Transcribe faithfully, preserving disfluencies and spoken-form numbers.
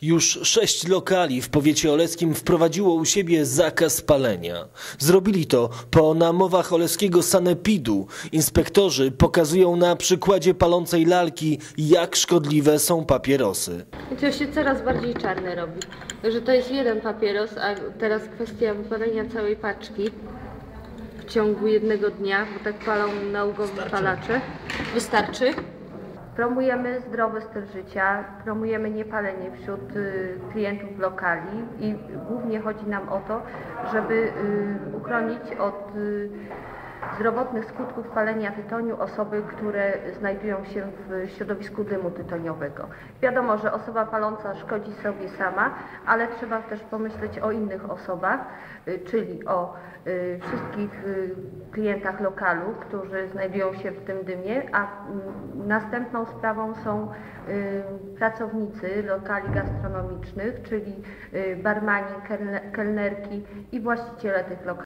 Już sześć lokali w powiecie oleskim wprowadziło u siebie zakaz palenia. Zrobili to po namowach oleskiego sanepidu. Inspektorzy pokazują na przykładzie palącej lalki, jak szkodliwe są papierosy. To się coraz bardziej czarne robi, że to jest jeden papieros, a teraz kwestia wypalenia całej paczki w ciągu jednego dnia, bo tak palą naukowi palacze. Wystarczy? Promujemy zdrowy styl życia, promujemy niepalenie wśród y, klientów lokali i głównie chodzi nam o to, żeby y, uchronić od y, zdrowotnych skutków palenia tytoniu osoby, które znajdują się w środowisku dymu tytoniowego. Wiadomo, że osoba paląca szkodzi sobie sama, ale trzeba też pomyśleć o innych osobach, czyli o wszystkich klientach lokalu, którzy znajdują się w tym dymie, a następną sprawą są pracownicy lokali gastronomicznych, czyli barmani, kelnerki i właściciele tych lokali.